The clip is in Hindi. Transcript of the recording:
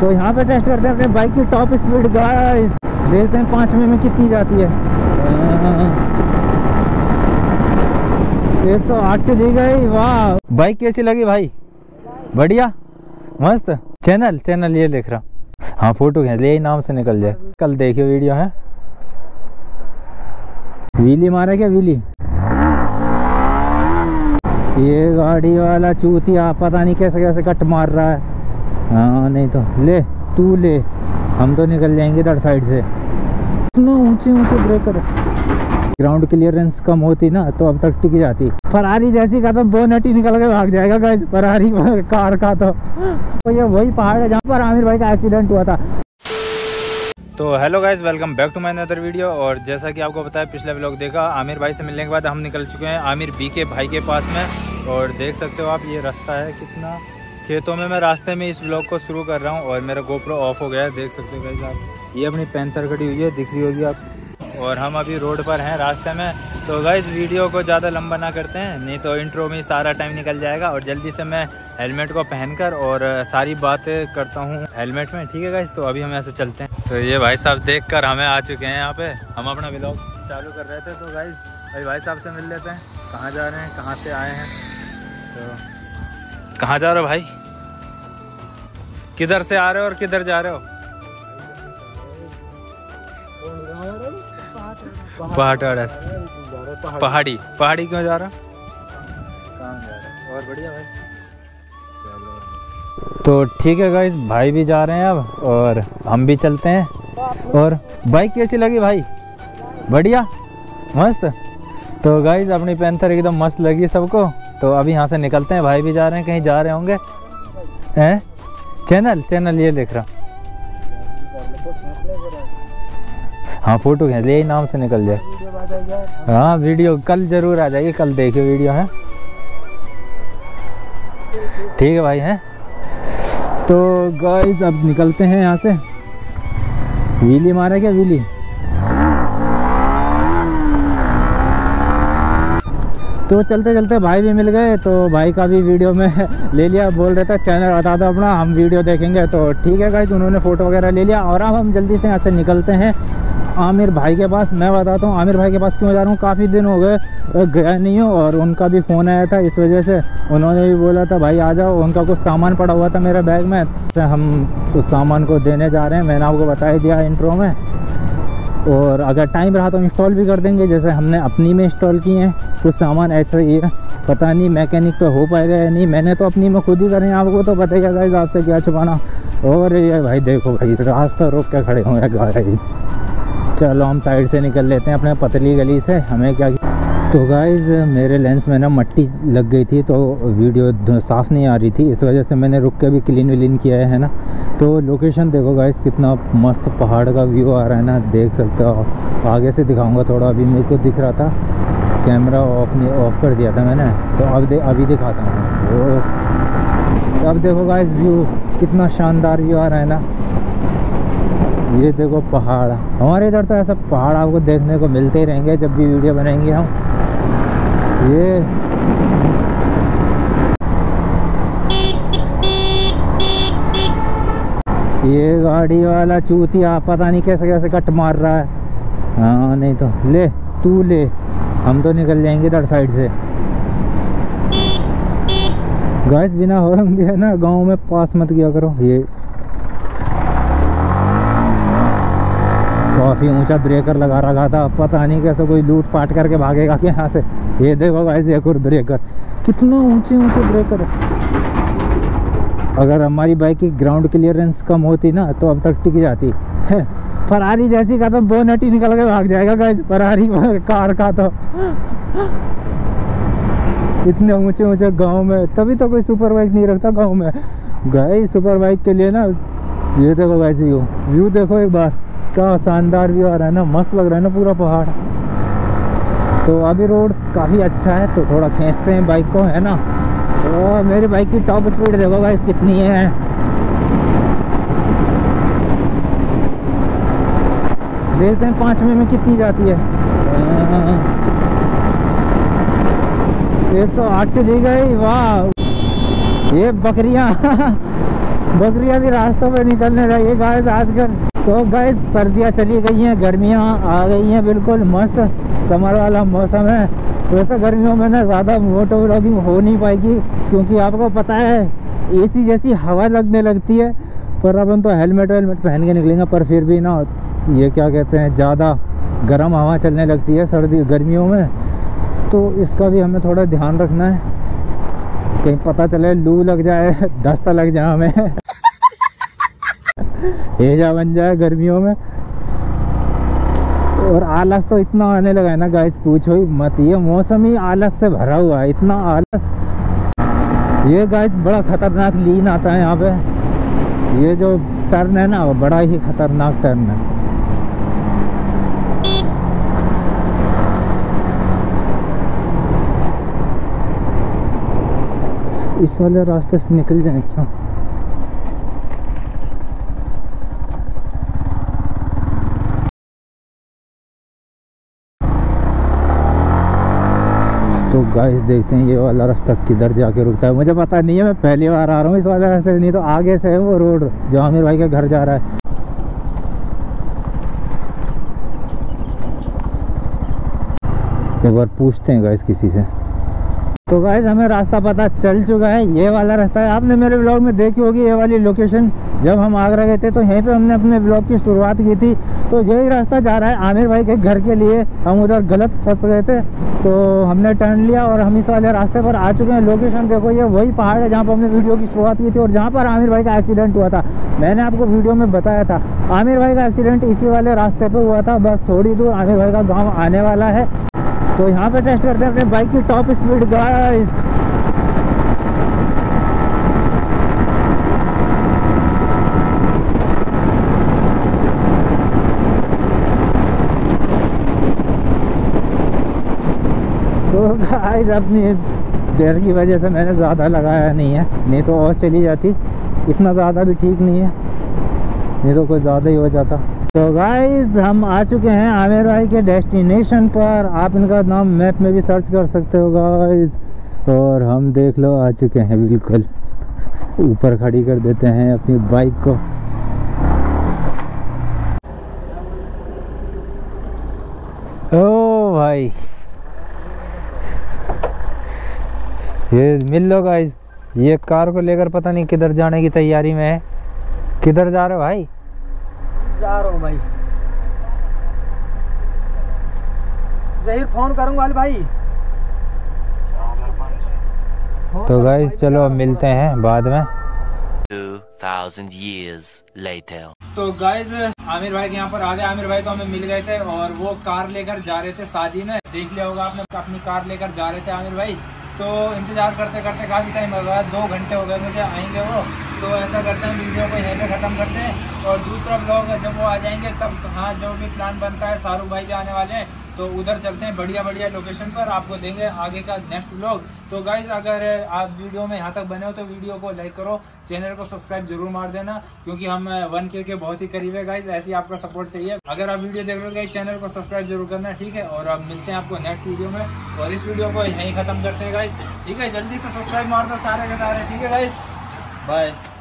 तो यहाँ पे टेस्ट करते हैं अपने बाइक की टॉप स्पीड गाइस। देखते हैं 5 में कितनी जाती है। 108 चली गई। वाह, बाइक कैसी लगी भाई? बढ़िया, मस्त। चैनल ये लिख रहा। हाँ, फोटो खींच ले, नाम से निकल जाए। कल देखियो वीडियो है। व्हीली मारा क्या? व्हीली ये गाड़ी वाला चूतिया पता नहीं कैसे कैसे कट मार रहा है। हाँ, नहीं तो ले, तू ले, हम तो निकल जाएंगे इधर साइड से। इतना ऊंचे ब्रेकर, ग्राउंड क्लियरेंस कम होती ना तो अब तक टिक जाती। फरारी जैसी का तो बोनट ही निकल के भाग जाएगा गाइस, फरारी कार का। तो ये वही पहाड़ है जहाँ पर आमिर भाई का एक्सीडेंट हुआ था। तो hello guys, welcome back to my another video. और जैसा कि आपको पता है, पिछले व्लॉग देखा, आमिर भाई से मिलने के बाद हम निकल चुके हैं आमिर बी के भाई के पास में। और देख सकते हो आप, ये रास्ता है कितना खेतों में। मैं रास्ते में इस व्लॉग को शुरू कर रहा हूँ और मेरा गोप्रो ऑफ हो गया है। देख सकते हो गाइस आप, ये अपनी पैंथर खड़ी हुई है, दिख रही होगी आप। और हम अभी रोड पर हैं, रास्ते में। तो गाइस वीडियो को ज़्यादा लंबा ना करते हैं, नहीं तो इंट्रो में सारा टाइम निकल जाएगा। और जल्दी से मैं हेलमेट को पहनकर और सारी बातें करता हूँ हेलमेट में, ठीक है गाइस। तो अभी हम ऐसे चलते हैं। तो ये भाई साहब देखकर हमें आ चुके हैं यहाँ पे। हम अपना व्लॉग चालू कर रहे थे। तो गाइस अभी भाई साहब से मिल लेते हैं, कहाँ जा रहे हैं, कहाँ से आए हैं। तो कहाँ जा रहे हो भाई? किधर से आ रहे हो और किधर जा रहे हो? पहाड़ी क्यों जा रहा? काम जा रहा। और बढ़िया भाई, तो ठीक है गाइस, भाई भी जा रहे हैं अब और हम भी चलते हैं। और बाइक कैसी लगी भाई? बढ़िया, मस्त। तो गाइस अपनी पैंथर एकदम मस्त लगी सबको। तो अभी यहाँ से निकलते हैं, भाई भी जा रहे हैं, कहीं जा रहे होंगे। हैं चैनल ये लिख रहा। हाँ, फोटो खींच ले, नाम से निकल जाए। हाँ, वीडियो कल जरूर आ जाएगी, कल देखियो वीडियो है। ठीक है भाई, हैं। तो गाइस अब निकलते हैं यहाँ से। व्हीली मारा क्या? व्हीली तो चलते चलते भाई भी मिल गए। तो भाई का भी वीडियो में ले लिया। बोल रहे थे चैनल बता दो अपना, हम वीडियो देखेंगे। तो ठीक है गाइस, उन्होंने फ़ोटो वगैरह ले लिया। और अब हम जल्दी से यहाँ से निकलते हैं आमिर भाई के पास। मैं बताता हूँ आमिर भाई के पास क्यों जा रहा हूँ। काफ़ी दिन हो गए गया नहीं हूँ और उनका भी फ़ोन आया था, इस वजह से उन्होंने भी बोला था भाई आ जाओ। उनका कुछ सामान पड़ा हुआ था मेरे बैग में, तो हम उस सामान को देने जा रहे हैं। मैंने आपको बता ही दिया इंट्रो में। और अगर टाइम रहा तो इंस्टॉल भी कर देंगे, जैसे हमने अपनी में इंस्टॉल किए हैं कुछ सामान। ऐसा ही है, पता नहीं मैकेनिक पे हो पाएगा या नहीं। मैंने तो अपनी में खुद ही करें, आपको तो पता ही है गाइस, आपसे क्या छुपाना। और ये भाई देखो भाई, रास्ता रोक के खड़े हुए गाइस। चलो हम साइड से निकल लेते हैं अपने पतली गली से। हमें क्या, तो गाइस मेरे लेंस में ना मट्टी लग गई थी, तो वीडियो साफ़ नहीं आ रही थी। इस वजह से मैंने रुक के भी क्लीन किया है ना। तो लोकेशन देखो गाइस, कितना मस्त पहाड़ का व्यू आ रहा है ना, देख सकते हो। आगे से दिखाऊंगा थोड़ा, अभी मेरे को दिख रहा था, कैमरा ऑफ कर दिया था मैंने। तो अभी दिखाता हूँ। अब देखो गाइस व्यू, कितना शानदार व्यू आ रहा है ना। ये देखो पहाड़, हमारे इधर तो ऐसा पहाड़ आपको देखने को मिलते ही रहेंगे जब भी वीडियो बनाएंगे हम। ये गाड़ी वाला चूतिया पता नहीं कैसे कैसे कट मार रहा है। हाँ, नहीं तो ले, तू ले, हम तो निकल जाएंगे इधर साइड से। गाइस बिना हॉर्न दिए ना गांव में पास मत किया करो। ये काफ़ी ऊंचा ब्रेकर लगा रखा था, पता नहीं कैसे कोई लूट पाट करके भागेगा कि यहाँ से। ये देखो गाइस, एक और ब्रेकर, कितना ऊंचे ब्रेकर है। अगर हमारी बाइक की ग्राउंड क्लियरेंस कम होती ना तो अब तक टिक जाती। फरारी जैसी का तो बोनट ही निकल के भाग जाएगा गाइस, फरारी कार का। तो इतने ऊंचे गांव में, तभी तो कोई सुपर बाइक नहीं रखता गांव में गाइस। सुपर बाइक के लिए ना, ये देखो गाइस व्यू देखो एक बार, क्या शानदार व्यू आ रहा है ना, मस्त लग रहा है ना पूरा पहाड़। तो अभी रोड काफ़ी अच्छा है, तो थोड़ा खींचते हैं बाइक को, है ना। तो मेरी बाइक की टॉप स्पीड देखो गाइस कितनी है। देखते हैं 5 में कितनी जाती है। 108 चली गई। वाह, ये बकरियां बकरियां भी रास्तों पे निकलने लगी गाइस आजकल। तो गाइस सर्दियाँ चली गई हैं, गर्मियाँ आ गई हैं, बिल्कुल मस्त समर वाला मौसम है। वैसे गर्मियों में ना ज़्यादा मोटो व्लॉगिंग हो नहीं पाएगी, क्योंकि आपको पता है एसी जैसी हवा लगने लगती है। पर अपन तो हेलमेट पहन के निकलेंगे, पर फिर भी ना ये क्या कहते हैं, ज़्यादा गर्म हवा चलने लगती है गर्मियों में। तो इसका भी हमें थोड़ा ध्यान रखना है, कहीं पता चले लू लग जाए, दस्त लग जाए हमें हेजा बन जाए गर्मियों में। और आलस तो इतना आने लगा है ना गाइस, पूछो ही मत। ये मौसम ही आलस से भरा हुआ है, इतना आलस। ये गाइस बड़ा खतरनाक लीन आता है यहाँ पे। ये जो टर्न है ना, वो बड़ा ही खतरनाक टर्न है। इस वाले रास्ते से निकल जाए क्या? तो गाइस देखते हैं ये वाला रास्ता किधर जाके रुकता है। मुझे पता नहीं है, मैं पहली बार आ रहा हूँ इस वाले रास्ते से। नहीं तो आगे से है वो रोड जो आमिर भाई के घर जा रहा है। एक बार पूछते हैं गाइस किसी से। तो गाइस हमें रास्ता पता चल चुका है, ये वाला रास्ता है। आपने मेरे व्लॉग में देखी होगी ये वाली लोकेशन। जब हम आगरा गए थे तो यहीं पे हमने अपने व्लॉग की शुरुआत की थी। तो यही रास्ता जा रहा है आमिर भाई के घर के लिए। हम उधर गलत फंस गए थे तो हमने टर्न लिया और हम इस वाले रास्ते पर आ चुके हैं। लोकेशन देखो, ये वही पहाड़ है जहाँ पर हमने वीडियो की शुरुआत की थी और जहाँ पर आमिर भाई का एक्सीडेंट हुआ था। मैंने आपको वीडियो में बताया था आमिर भाई का एक्सीडेंट इसी वाले रास्ते पर हुआ था। बस थोड़ी दूर आमिर भाई का गाँव आने वाला है। तो यहाँ पे टेस्ट करते हैं अपने बाइक की टॉप स्पीड गाइस। तो गाइस अपनी देर की वजह से मैंने ज़्यादा लगाया नहीं है, नहीं तो और चली जाती। इतना ज़्यादा भी ठीक नहीं है, नहीं तो कोई ज़्यादा ही हो जाता। तो गाइस हम आ चुके हैं आमिर भाई के डेस्टिनेशन पर। आप इनका नाम मैप में भी सर्च कर सकते हो गाइस। और हम देख लो आ चुके हैं, बिल्कुल ऊपर खड़ी कर देते हैं अपनी बाइक को। ओ भाई ये मिल लो गाइस। ये कार को लेकर पता नहीं किधर जाने की तैयारी में है। किधर जा रहे हो भाई? जा रहा हूँ भाई, जहीर फोन करूंगा भाई। तो गाइस चलो अब मिलते हैं बाद में। 2000 years later. तो गाइस आमिर भाई के यहाँ पर आ गए। आमिर भाई तो हमें मिल गए थे और वो कार लेकर जा रहे थे शादी में। देख लिया होगा आपने, अपनी कार लेकर जा रहे थे आमिर भाई। तो इंतज़ार करते करते काफ़ी टाइम हो गया, 2 घंटे हो गए मुझे, आएंगे वो। तो ऐसा करते हैं वीडियो को यहीं पे ख़त्म करते हैं और दूसरा ब्लॉग जब वो आ जाएंगे तब हाँ जो भी प्लान बनता है, शाहरुख भाई भी आने वाले हैं तो उधर चलते हैं बढ़िया बढ़िया लोकेशन पर, आपको देंगे आगे का नेक्स्ट व्लॉग। तो गाइज अगर आप वीडियो में यहाँ तक बने हो तो वीडियो को लाइक करो, चैनल को सब्सक्राइब जरूर मार देना क्योंकि हम 1K के बहुत ही करीब है गाइज। ऐसी आपका सपोर्ट चाहिए। अगर आप वीडियो देख रहे हो चैनल को सब्सक्राइब जरूर करना, ठीक है। और अब मिलते हैं आपको नेक्स्ट वीडियो में और इस वीडियो को यहीं खत्म करते हैं गाइज, ठीक है। जल्दी से सब्सक्राइब मार दो सारे के सारे, ठीक है गाइज, बाय।